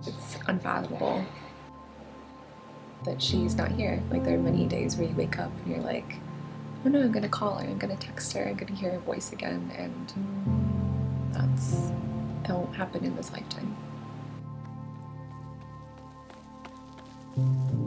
It's unfathomable that she's not here. Like, there are many days where you wake up and you're like, oh no, I'm gonna call her, I'm gonna text her, I'm gonna hear her voice again, and that won't happen in this lifetime.